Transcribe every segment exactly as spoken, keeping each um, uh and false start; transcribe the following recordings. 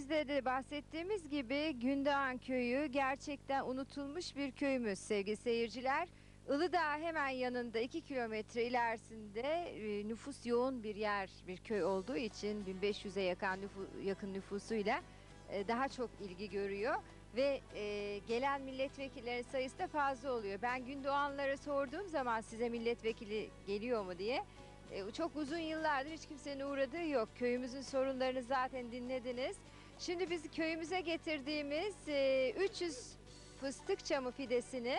girişimizde de bahsettiğimiz gibi Gündoğan Köyü gerçekten unutulmuş bir köyümüz sevgili seyirciler. Uludağ hemen yanında iki kilometre ilerisinde e, nüfus yoğun bir yer, bir köy olduğu için bin beş yüze yakın, nüfu, yakın nüfusuyla e, daha çok ilgi görüyor. Ve e, gelen milletvekilleri sayısı da fazla oluyor. Ben Gündoğanlara sorduğum zaman size milletvekili geliyor mu diye, e, çok uzun yıllardır hiç kimsenin uğradığı yok. Köyümüzün sorunlarını zaten dinlediniz. Şimdi biz köyümüze getirdiğimiz e, üç yüz fıstık çamı fidesini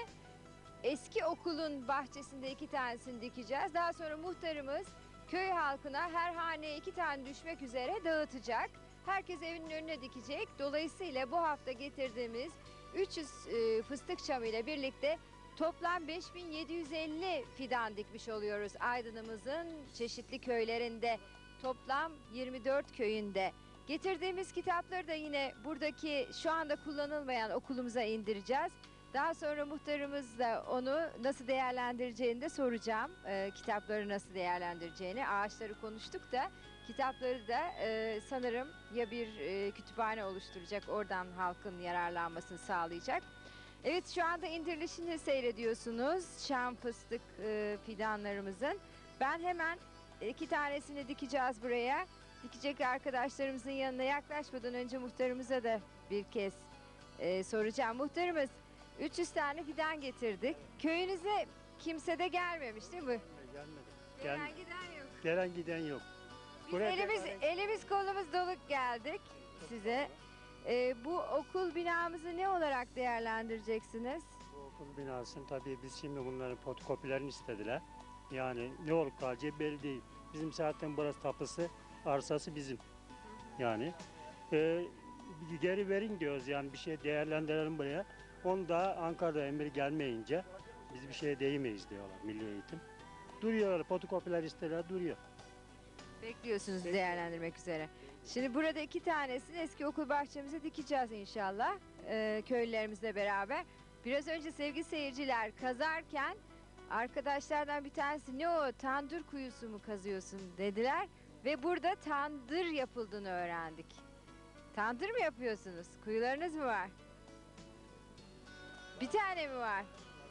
eski okulun bahçesinde iki tanesini dikeceğiz. Daha sonra muhtarımız köy halkına her haneye iki tane düşmek üzere dağıtacak. Herkes evinin önüne dikecek. Dolayısıyla bu hafta getirdiğimiz üç yüz e, fıstık çamı ile birlikte toplam beş bin yedi yüz elli fidan dikmiş oluyoruz Aydın'ımızın çeşitli köylerinde, toplam yirmi dört köyünde. Getirdiğimiz kitapları da yine buradaki şu anda kullanılmayan okulumuza indireceğiz. Daha sonra muhtarımızla onu nasıl değerlendireceğini de soracağım. Ee, kitapları nasıl değerlendireceğini, ağaçları konuştuk da kitapları da e, sanırım ya bir e, kütüphane oluşturacak, oradan halkın yararlanmasını sağlayacak. Evet, şu anda indirilişini seyrediyorsunuz şam fıstık e, fidanlarımızın. Ben hemen iki tanesini dikeceğiz buraya. Dikecek arkadaşlarımızın yanına yaklaşmadan önce muhtarımıza da bir kez e, soracağım. Muhtarımız, üç yüz tane fidan getirdik. Köyünüze kimse de gelmemiş değil mi? Gelmedi. Gelen Gel, giden yok. gelen giden yok. Biz Buraya elimiz, gelen- elimiz kolumuz doluk geldik size. E, bu okul binamızı ne olarak değerlendireceksiniz? Bu okul binasını tabii biz şimdi bunların fotokopilerini istediler. Yani ne olup kalacağı belli değil. Bizim zaten burası tapusu, arsası bizim. Yani e, geri verin diyoruz, yani bir şey değerlendirelim buraya. Onu da Ankara'da emir gelmeyince biz bir şeye değmeyiz diyorlar Milli Eğitim. Duruyorlar, fotokopiler istediler, duruyor. Bekliyorsunuz Bekliyorum. değerlendirmek üzere. Şimdi burada iki tanesini eski okul bahçemize dikeceğiz inşallah e, köylülerimizle beraber. Biraz önce sevgili seyirciler kazarken arkadaşlardan bir tanesi ne o tandır kuyusu mu kazıyorsun dediler. Ve burada tandır yapıldığını öğrendik. Tandır mı yapıyorsunuz? Kuyularınız mı var? Bir tane mi var?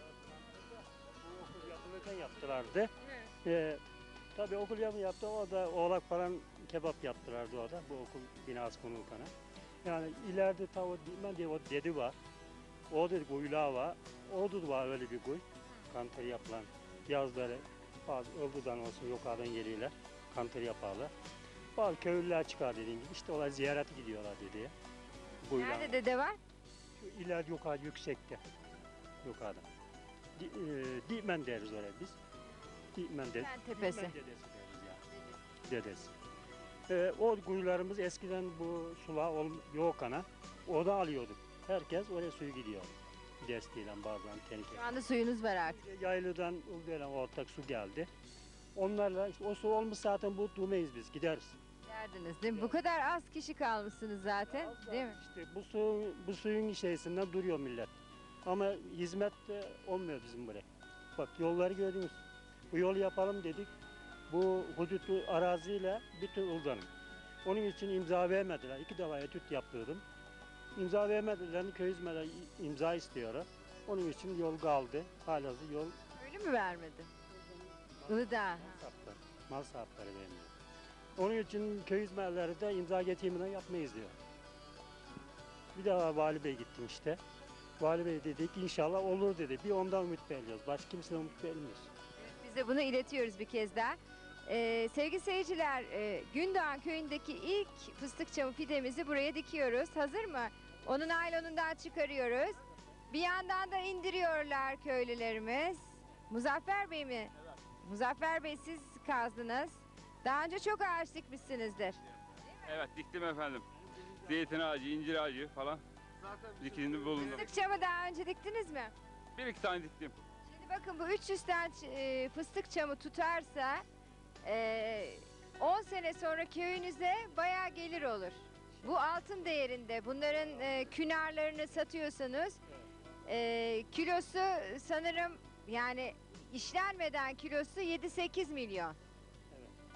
Bu okul yapılırken yaptılardı. Ee, tabii okul yapı yaptı, o da oğlak falan kebap yaptılardı orada, bu okul binası konulkana. Yani ileride tavu bilmem diye o dedi var. O dedi kuyulağı var. O da var öyle bir kuy. Kantar yapılan yazları bazı Ilı'dan olsun yukarıdan geliyorlar. Kantar yaparlar. Bazı köylüler çıkar dediğim gibi, işte olay ziyarete gidiyorlar dedi. Kuyulağı Nerede var. dede var? Şu ileride yukarı yüksekte. Yukarıda. Di, e, Dimen deriz oraya biz. Dimen deriz. Dimen tepesi. Dimen dedesi deriz yani. Dedesi. Ee, o kuyularımız eskiden bu sular ol, yok ana. Orada alıyorduk. Herkes oraya suyu gidiyor. Desteğiyle bazen tenike. Şu anda suyunuz var artık. Yaylıdan Uludağ'dan ortak su geldi. Onlarla işte o su olmuş zaten bu durmayız biz, gideriz. Derdiniz değil mi? Bu kadar az kişi kalmışsınız zaten değil mi? İşte bu su bu suyun şeysinden duruyor millet. Ama hizmet de olmuyor bizim buraya. Bak yolları gördünüz. Bu yolu yapalım dedik. Bu hudutlu araziyle bütün Uludağ'ın. Onun için imza vermediler. İki defa etüt yaptırdım. İmza vermediler. Köy hizmetleri imza istiyorlar. Onun için yol kaldı. Halihazırda yol Öyle mi vermedi? Uludağ. saptı. Mal sahipleri vermiyor. Onun için köy hizmetleri de imza getirmeden yapmayız diyor. Bir daha Vali Bey gittim işte. Vali Bey dedi ki inşallah olur dedi. Bir ondan ümit bekliyoruz. Başka kimseden ümit bekliyoruz. Biz de bunu iletiyoruz bir kez daha. Ee, sevgili seyirciler, e, Gündoğan köyündeki ilk fıstık çamı fidemizi buraya dikiyoruz. Hazır mı? Onu naylonundan çıkarıyoruz. Bir yandan da indiriyorlar köylülerimiz. Muzaffer Bey mi? Evet. Muzaffer Bey siz kazdınız. Daha önce çok ağaç dikmişsinizdir. Evet diktim efendim. Zeytin ağacı, incir ağacı falan. Dikilini bulundum. Fıstık çamı daha önce diktiniz mi? Bir iki tane diktim. Şimdi bakın bu üç yüz tane e, fıstık çamı tutarsa e, on sene sonra köyünüze bayağı gelir olur. Bu altın değerinde. Bunların e, künarlarını satıyorsanız e, kilosu sanırım yani işlenmeden kilosu yedi sekiz milyon. Evet.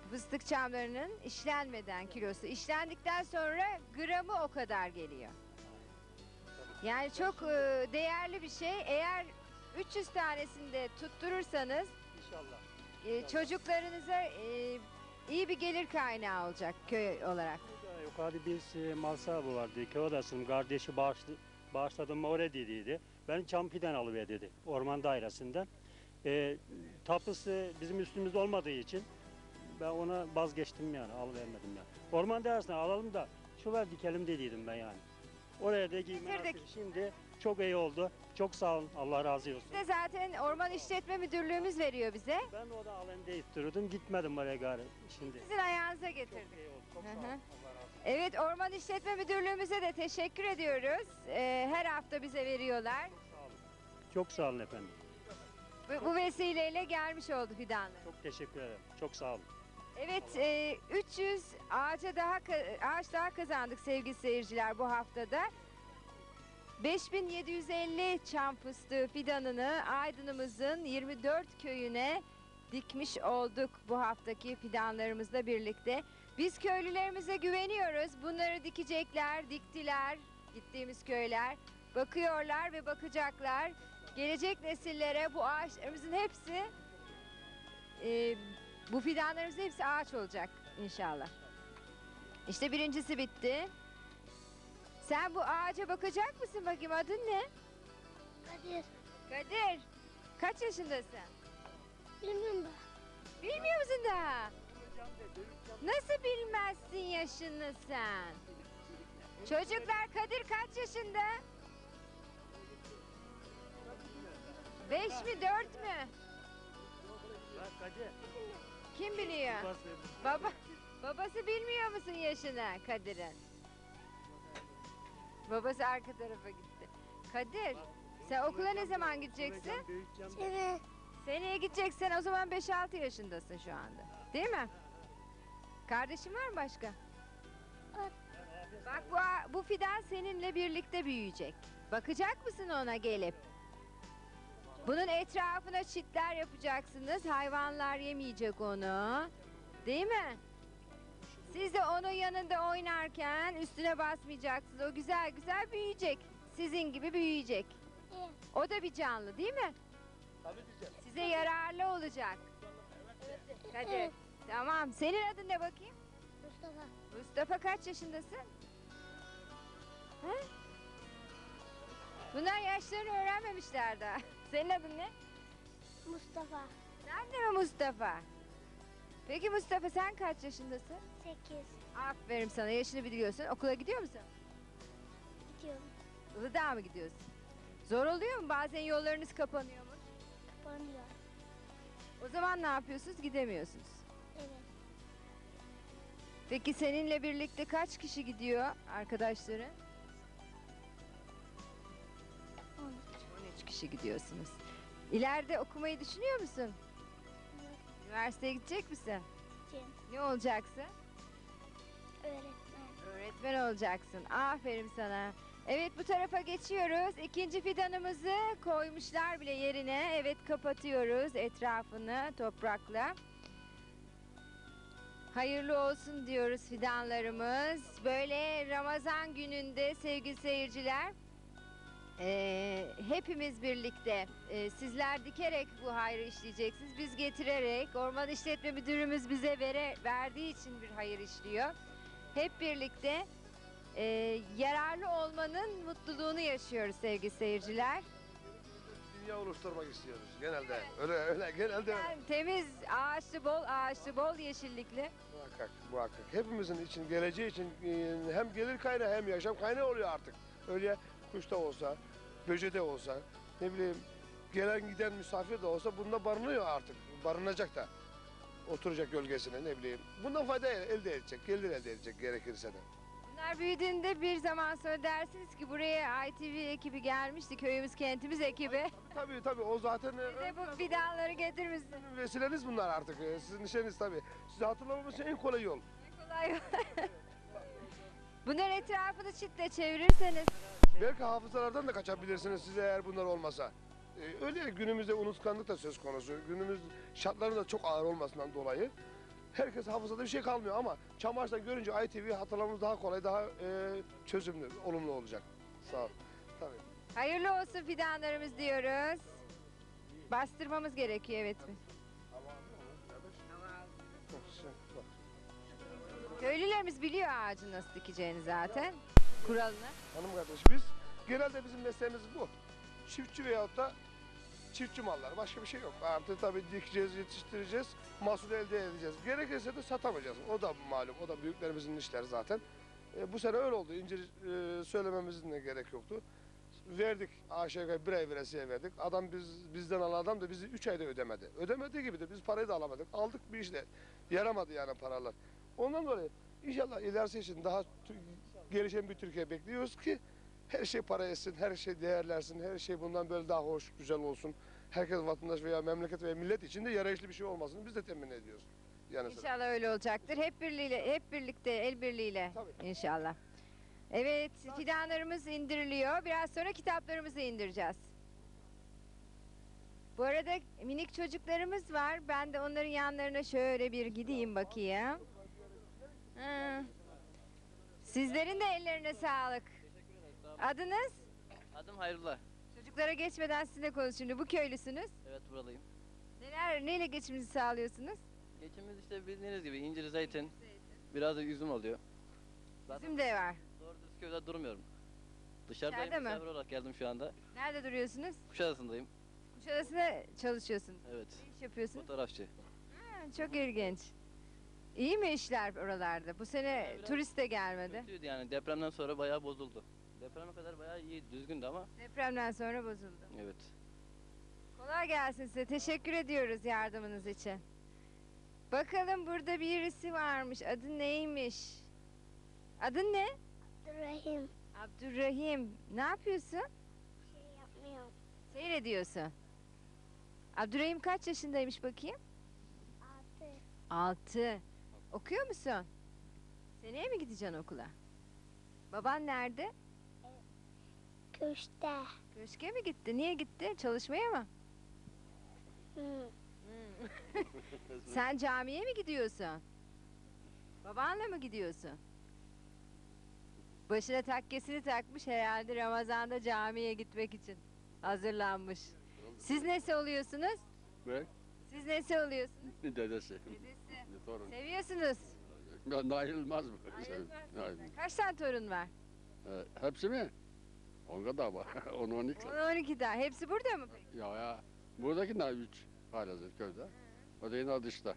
Fıstık çamlarının işlenmeden kilosu. İşlendikten sonra gramı o kadar geliyor. Yani çok e, değerli bir şey. Eğer üç yüz tanesini de tutturursanız İnşallah. e, çocuklarınıza e, iyi bir gelir kaynağı olacak köy olarak. Burada yukarıda bir e, mal sahibi vardı. Köy odasının kardeşi bağışlı, bağışladım oraya dediydi. Ben Çampi'den alıver dedi. Orman dairesinden. E, tapusu bizim üstümüzde olmadığı için ben ona vazgeçtim yani. Alıvermedim yani. Orman dairesinden alalım da şu ver dikelim dediydim ben yani. Oraya da giyme Getirdik. nasip. Şimdi çok iyi oldu. Çok sağ olun. Allah razı olsun. İşte zaten Orman İşletme Müdürlüğümüz veriyor bize. Ben orada alayım deyip duruyordum. Gitmedim oraya gari şimdi. Sizin ayağınıza Çok getirdik. iyi oldu. Çok Hı sağ olun. hı. Allah razı olsun. Evet, Orman İşletme Müdürlüğümüze de teşekkür ediyoruz. Ee, her hafta bize veriyorlar. Çok sağ olun. Çok sağ olun efendim. Bu, bu vesileyle gelmiş oldu fidanlar. Çok teşekkür ederim. Çok sağ olun. Evet, e, üç yüz ağaca daha ka- ağaç daha kazandık sevgili seyirciler bu haftada. beş bin yedi yüz elli çam fıstığı fidanını Aydın'ımızın yirmi dört köyüne dikmiş olduk bu haftaki fidanlarımızla birlikte. Biz köylülerimize güveniyoruz. Bunları dikecekler, diktiler gittiğimiz köyler. Bakıyorlar ve bakacaklar. Gelecek nesillere bu ağaçlarımızın hepsi, e, bu fidanlarımızın hepsi ağaç olacak inşallah. İşte birincisi bitti. Sen bu ağaca bakacak mısın bakayım, adın ne? Kadir. Kadir. Kaç yaşındasın? Bilmiyorum da. Bilmiyor musun daha? Nasıl bilmezsin yaşını sen? Çocuklar, Kadir kaç yaşında? Beş mi, dört mü? Bak hadi. Kim biliyor? Baba, babası bilmiyor musun yaşını Kadir'in? Babası arka tarafa gitti. Kadir, sen okula ne zaman gideceksin? Evet. Seneye gideceksin, o zaman beş altı yaşındasın şu anda. Değil mi? Kardeşin var mı başka? Var. Bak bu, bu fidan seninle birlikte büyüyecek. Bakacak mısın ona gelip? Bunun etrafına çitler yapacaksınız. Hayvanlar yemeyecek onu. Değil mi? Siz de onun yanında oynarken üstüne basmayacaksınız. O güzel güzel büyüyecek. Sizin gibi büyüyecek. Evet. O da bir canlı değil mi? Size yararlı olacak. Hadi. Evet. Tamam. Senin adın ne bakayım? Mustafa. Mustafa kaç yaşındasın? Ha? Bunlar yaşlarını öğrenmemişler daha. Senin adın ne? Mustafa. Sen de mi Mustafa? Peki Mustafa sen kaç yaşındasın? Sekiz. Aferin sana, yaşını biliyorsun. Okula gidiyor musun? Gidiyorum. Uludağ'a mı gidiyorsun? Zor oluyor mu? Bazen yollarınız kapanıyor mu? Kapanıyor. O zaman ne yapıyorsunuz? Gidemiyorsunuz. Evet. Peki seninle birlikte kaç kişi gidiyor arkadaşları? On üç. on üç kişi gidiyorsunuz. İleride okumayı düşünüyor musun? Evet. Üniversiteye gidecek misin? Gideceğim. Ne olacaksın? Öğretmen. Öğretmen olacaksın. Aferin sana. Evet, bu tarafa geçiyoruz. İkinci fidanımızı koymuşlar bile yerine. Evet, kapatıyoruz etrafını toprakla. Hayırlı olsun diyoruz fidanlarımız. Böyle Ramazan gününde sevgili seyirciler, eee, hepimiz birlikte, eee, sizler dikerek bu hayrı işleyeceksiniz. Biz getirerek, Orman İşletme Müdürümüz bize vere, verdiği için bir hayır işliyor. Hep birlikte eee, yararlı olmanın mutluluğunu yaşıyoruz sevgili seyirciler. Dünya oluşturmak istiyoruz genelde. Öyle öyle genelde öyle. Yani temiz, ağaçlı, bol ağaçlı, bol yeşillikli. Muhakkak, muhakkak. Hepimizin için, geleceği için e, hem gelir kaynağı hem yaşam kaynağı oluyor artık. Öyle kuşta olsa, böcede olsa, ne bileyim gelen giden misafir de olsa bunda barınıyor artık. Barınacak da. Oturacak gölgesine ne bileyim. Bundan fayda elde edecek, gelir elde edecek gerekirse de. Bunlar büyüdüğünde bir zaman sonra dersiniz ki buraya I T V ekibi gelmişti, köyümüz kentimiz ekibi. Tabii tabii o zaten e, Bize bu fidanları getirmişsin. sizin vesileniz bunlar artık. e, Sizin işiniz tabii. Sizi hatırlamamız için en kolay yol. Ne kolay. Bunların etrafını çitle çevirirseniz. Belki hafızalardan da kaçabilirsiniz size eğer bunlar olmasa. Ee, öyle günümüzde unutkanlık da söz konusu. Günümüz şartların da çok ağır olmasından dolayı herkes hafızada bir şey kalmıyor ama Çamaş'tan görünce I T V hatırlamamız daha kolay, daha e, çözümlü, olumlu olacak. Sağ ol. Tabii. Hayırlı olsun fidanlarımız diyoruz. Bastırmamız gerekiyor, evet mi? Köylülerimiz biliyor ağacı nasıl dikeceğini zaten. Kuralını. Hanım kardeş, biz genelde bizim mesleğimiz bu. Çiftçi veyahut da çiftçi mallar. Başka bir şey yok. Artık tabii dikeceğiz, yetiştireceğiz, mahsul elde edeceğiz. Gerekirse de satamayacağız. O da malum, o da büyüklerimizin işleri zaten. E, bu sene öyle oldu. İncir e, söylememizin de gerek yoktu. Verdik, aşağı yukarı bir ay veresiye verdik. Adam biz bizden alan adam da bizi üç ayda ödemedi. Ödemediği gibi de biz parayı da alamadık. Aldık bir işte. Yaramadı yani paralar. Ondan dolayı inşallah ilerisi için daha gelişen bir Türkiye bekliyoruz ki her şey para etsin, her şey değerlensin, her şey bundan böyle daha hoş, güzel olsun. Herkes vatandaş veya memleket veya millet için de yarayışlı bir şey olmasını biz de temin ediyoruz. Yani İnşallah öyle olacaktır. Hep birliğiyle, hep birlikte, el birliğiyle Tabii. inşallah. Evet, fidanlarımız indiriliyor. Biraz sonra kitaplarımızı indireceğiz. Bu arada minik çocuklarımız var. Ben de onların yanlarına şöyle bir gideyim bakayım. Ha. Sizlerin de ellerine sağlık. Adınız? Adım Hayrullah. Çocuklara geçmeden sizinle konuşun. Bu köylüsünüz. Evet, buradayım. Neler, neyle geçiminizi sağlıyorsunuz? Geçimimiz işte bildiğiniz gibi incir, zeytin, biraz da üzüm oluyor. Zaten Üzüm de var. doğru dürüst köyde durmuyorum. Dışarıdayım, İçeride mi? misafir olarak geldim şu anda. Nerede duruyorsunuz? Kuşadası'ndayım. Kuşadası'nda çalışıyorsunuz. Evet, Ne iş yapıyorsunuz? fotoğrafçı. Ha, çok ilginç. İyi mi işler oralarda? Bu sene Biraz turist de gelmedi. Kötüydü yani, depremden sonra bayağı bozuldu. Depreme kadar bayağı iyi, düzgündü ama Depremden sonra bozuldu. evet. Kolay gelsin size. Teşekkür ediyoruz yardımınız için. Bakalım burada birisi varmış. Adı neymiş? Adın ne? Abdurrahim. Abdurrahim. Ne yapıyorsun? Şey yapmıyorum. Seyrediyorsun. Abdurrahim kaç yaşındaymış bakayım? Altı. Altı. Okuyor musun? Seneye mi gideceksin okula? Baban nerede? Köşte. Köşke mi gitti? Niye gitti? Çalışmaya mı? Hı. Sen camiye mi gidiyorsun? Babanla mı gidiyorsun? Başına takkesini takmış herhalde Ramazan'da camiye gitmek için hazırlanmış. Siz nesi oluyorsunuz? Ve Siz nesi oluyorsunuz? dedesi. Dedesi. Torun. Seviyorsunuz. Ben ayrılmaz mı? Ayrılmaz mısın? Kaç tane torun var? Ee, hepsi mi? On kadar var. On on iki. on on iki tane. Hepsi burada mı peki? Ya ya. Buradaki ne? Üç. Halihazır köyde. O da yine dışta.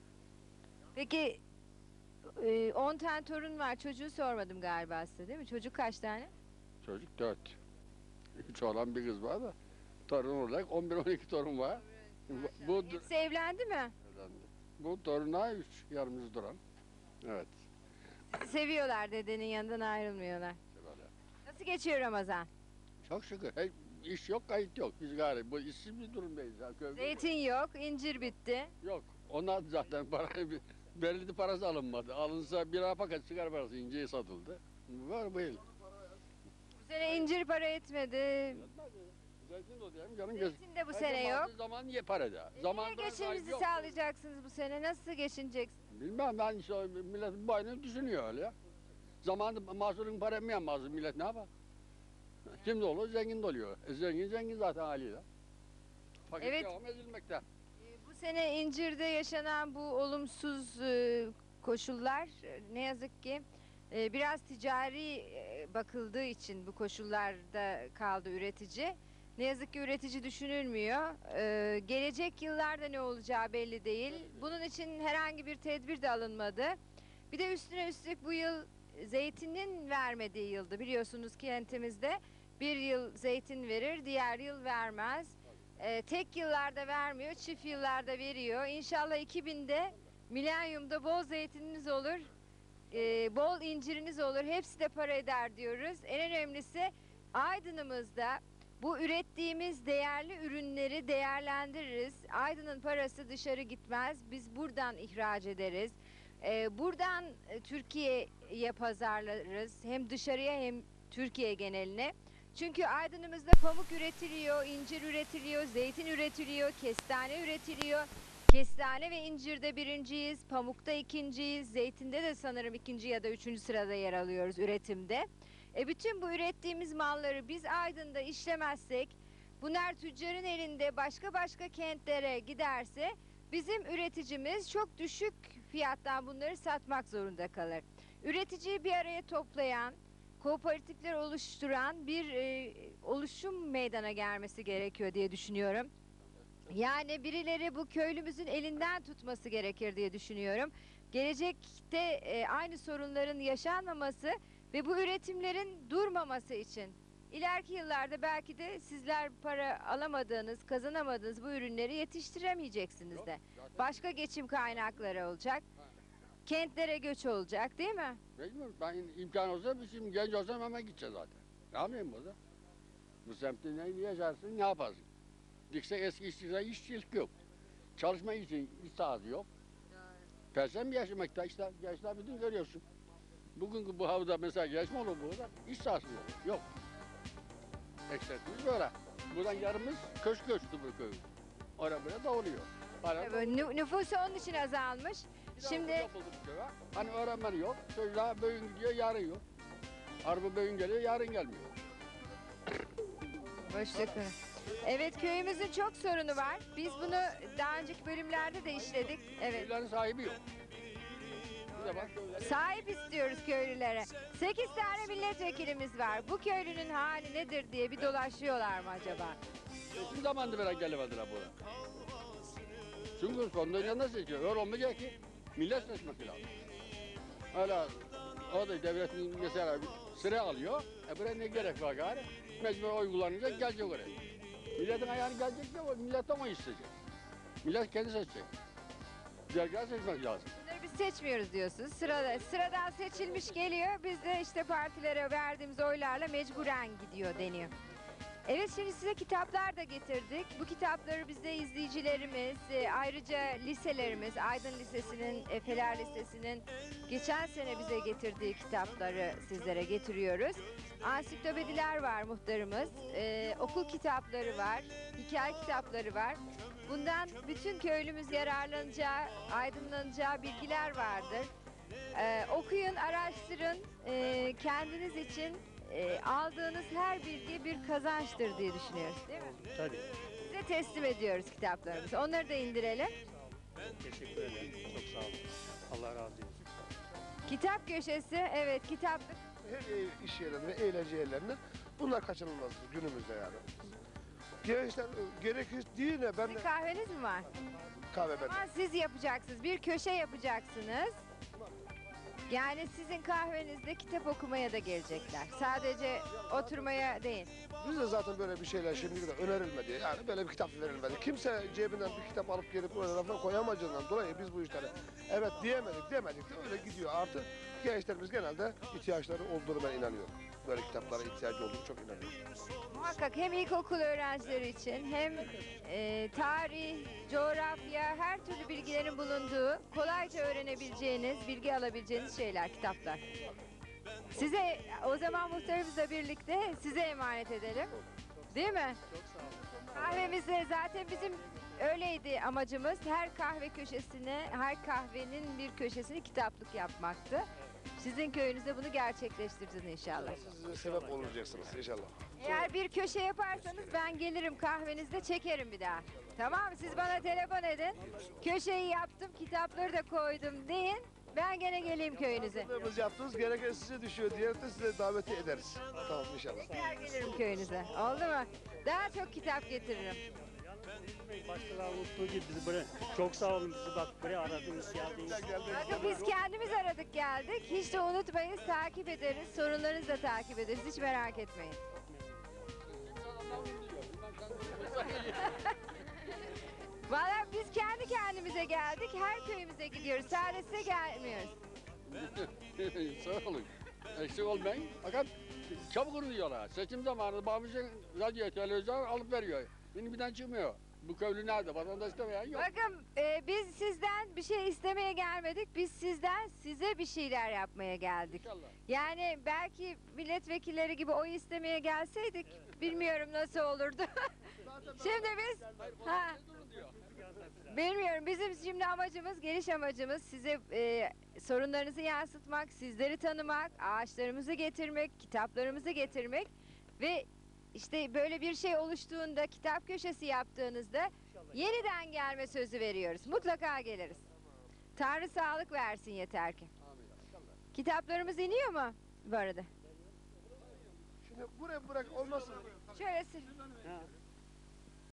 Peki e, on tane torun var. Çocuğu sormadım galiba size, değil mi? Çocuk kaç tane? Çocuk dört. Üç oğlan bir kız var da. Torun olarak on bir on iki torun var. Bu, bu, Hepsi evlendi mi? bu toruna üç yarımız duran. Evet. Sizi seviyorlar, dedenin yanından ayrılmıyorlar. Böyle. Nasıl geçiyor Ramazan? Çok şükür. Hey, iş yok, kayıt yok. Biz gari bu işsiz bir durumdayız. Ya. Köyde Zeytin yok, incir bitti. yok. Onlar zaten parayı bir- belirli parası alınmadı. Alınsa bir paket sigara parası inceye satıldı. Var bu yıl. Bu sene incir para etmedi. Zeytin de diyelim canım göz. Zeytin de bu sene yok. Zaman ye para da. E, Zaman Niye geçiminizi sağlayacaksınız bu sene? Nasıl geçineceksiniz? Bilmem ben işte millet bu aynı düşünüyor öyle ya. Zamanında mahsulün para mı yanmaz millet ne yapar? Şimdi olur zengin de oluyor. E, zengin zengin zaten haliyle. Fakir Evet. devam edilmekte. E, Bu sene incirde yaşanan bu olumsuz e, koşullar e, ne yazık ki e, biraz ticari e, bakıldığı için bu koşullarda kaldı üretici. Ne yazık ki üretici düşünülmüyor. E, gelecek yıllarda ne olacağı belli değil. Bunun için herhangi bir tedbir de alınmadı. Bir de üstüne üstlük bu yıl zeytinin vermediği yıldı. Biliyorsunuz kentimizde bir yıl zeytin verir, diğer yıl vermez. Ee, tek yıllarda vermiyor, çift yıllarda veriyor. İnşallah iki binde milenyumda bol zeytininiz olur, ee, bol inciriniz olur. Hepsi de para eder diyoruz. En önemlisi Aydın'ımızda bu ürettiğimiz değerli ürünleri değerlendiririz. Aydın'ın parası dışarı gitmez. Biz buradan ihraç ederiz. Ee, buradan e, Türkiye'ye pazarlarız. Hem dışarıya hem Türkiye geneline. Çünkü Aydın'ımızda pamuk üretiliyor, incir üretiliyor, zeytin üretiliyor, kestane üretiliyor, Kestane ve incirde birinciyiz, pamukta ikinciyiz, zeytinde de sanırım ikinci ya da üçüncü sırada yer alıyoruz üretimde. E bütün bu ürettiğimiz malları biz Aydın'da işlemezsek, bunlar tüccarın elinde başka başka kentlere giderse bizim üreticimiz çok düşük fiyattan bunları satmak zorunda kalır. Üreticiyi bir araya toplayan, kooperatifler oluşturan bir e, oluşum meydana gelmesi gerekiyor diye düşünüyorum. Yani birileri bu köylümüzün elinden tutması gerekir diye düşünüyorum. Gelecekte e, aynı sorunların yaşanmaması ve bu üretimlerin durmaması için ileriki yıllarda belki de sizler para alamadığınız, kazanamadığınız bu ürünleri yetiştiremeyeceksiniz de. Başka geçim kaynakları olacak. Kentlere göç olacak, değil mi? Mecbur. Ben imkan olsa bizim genç olsam hemen gideceğiz zaten. Ne yapayım burada? Bu semtte ne yaşarsın, ne yaparsın? Dikse eski işçiler işçilik yok. Çalışma için iş sahası yok. Perşembe yaşamakta işte gençler bütün görüyorsun. Bugünkü bu havada mesela genç mi olur burada? İş sahası yok. Yok. Eksertimiz böyle. Buradan yarımız köş köştü bu köy. Oraya buraya dağılıyor. Evet, nü- nüfusu onun için azalmış. Şimdi hani öğrenmeni yok. Çocuklar bugün gidiyor, yarın yok. Araba bugün geliyor, yarın gelmiyor. Hoşçakalın. Evet, köyümüzün çok sorunu var. Biz bunu daha önceki bölümlerde de işledik. Evet. Köylerin sahibi yok. Bir de bak köyler- Sahip istiyoruz köylülere. Sekiz tane milletvekilimiz var. Bu köylünün hali nedir diye bir dolaşıyorlar mı acaba? Hiçbir zaman da veren gelemediler buraya. Çünkü sonunda yanında seçiyor. Öyle olmayacak ki millet seçmesi lazım. Hala o da devletin mesela bir sıra alıyor. E buraya ne gerek var gari? Mecbur oy kullanacak, gelecek oraya. Milletin ayağını gelecek de o milletten oy isteyecek. Millet kendi seçecek. Dergah seçmek lazım. Bunları biz seçmiyoruz diyorsunuz. Sırada, sıradan seçilmiş geliyor. Biz de işte partilere verdiğimiz oylarla mecburen gidiyor deniyor. Evet, şimdi size kitaplar da getirdik. Bu kitapları bize izleyicilerimiz, e, ayrıca liselerimiz, Aydın Lisesi'nin, Efeler Lisesi'nin geçen sene bize getirdiği kitapları sizlere getiriyoruz. Ansiklopediler var muhtarımız, e, okul kitapları var, hikaye kitapları var. Bundan bütün köylümüz yararlanacağı, aydınlanacağı bilgiler vardır. E, okuyun, araştırın, e, kendiniz için e, aldığınız her bilgi bir kazançtır diye düşünüyoruz, değil mi? Tabii. Size teslim ediyoruz kitaplarımızı. Onları da indirelim. Teşekkür ederim. Çok sağ olun. Allah razı olsun. Kitap köşesi, evet, kitaplık. Her e, iş yerlerinde, eğlence yerlerinde bunlar kaçınılmaz günümüzde yani. Gençler e, gerekir değil de ben de Bir kahveniz mi var? kahve O ben. zaman siz yapacaksınız. Bir köşe yapacaksınız. Yani sizin kahvenizde kitap okumaya da gelecekler. Sadece oturmaya değil. Bizde zaten böyle bir şeyler şimdiye kadar önerilmedi. Yani böyle bir kitap verilmedi. Kimse cebinden bir kitap alıp gelip oraya rafına koyamayacağından dolayı biz bu işlere evet diyemedik demedik de öyle gidiyor. Artı gençlerimiz genelde ihtiyaçları olduğunu ben inanıyorum. Böyle kitaplara ihtiyacı olduğunu çok inanıyorum. Muhakkak hem ilkokul öğrencileri için hem e, tarih, coğrafya, her türlü bilgilerin bulunduğu, kolayca öğrenebileceğiniz, bilgi alabileceğiniz şeyler, kitaplar. Size o zaman muhtarımızla birlikte size emanet edelim. Değil mi? Çok sağ olun. Kahvemizde zaten bizim öyleydi amacımız. Her kahve köşesine, her kahvenin bir köşesini kitaplık yapmaktı. Sizin köyünüzde bunu gerçekleştirdiniz inşallah. Siz sebep olacaksınız inşallah. Eğer bir köşe yaparsanız ben gelirim kahvenizde çekerim bir daha. Tamam mı? Siz bana telefon edin. Köşeyi yaptım, kitapları da koydum deyin. Ben gene geleyim köyünüze. Hazırlığımızı yaptınız, gereken size düşüyor diye de size davet ederiz. Tamam inşallah. Tekrar gelirim köyünüze. Oldu mu? Daha çok kitap getiririm. Yalnız unutmayın, başkaları unuttuğu gibi bizi buraya çok sağ olun, bizi bak buraya aradınız, geldiniz. Bakın biz kendimiz aradık geldik. Hiç de unutmayın, takip ederiz. Sorunlarınızı da takip ederiz. Hiç merak etmeyin. Valla biz kendi kendimize geldik. Her köyümüze gidiyoruz. Sadece size gelmiyoruz. Sağ olun. Eksik olmayın. Fakat çabuk unutuyorlar. Seçim zamanında babamızın radyo, televizyon alıp veriyor. Benim birden çıkmıyor. Bu köylü nerede? Vatandaş da veya yok. Bakın e, biz sizden bir şey istemeye gelmedik. Biz sizden size bir şeyler yapmaya geldik. İnşallah. Yani belki milletvekilleri gibi oy istemeye gelseydik bilmiyorum nasıl olurdu. Şimdi biz ha, Durun diyor. Bilmiyorum. Bizim şimdi amacımız, geliş amacımız size e, sorunlarınızı yansıtmak, sizleri tanımak, ağaçlarımızı getirmek, kitaplarımızı getirmek ve işte böyle bir şey oluştuğunda, kitap köşesi yaptığınızda yeniden gelme sözü veriyoruz. Mutlaka geliriz. Tanrı sağlık versin yeter ki. Kitaplarımız iniyor mu bu arada? Şimdi buraya bırak olmasın. Şöyle sil- Ha.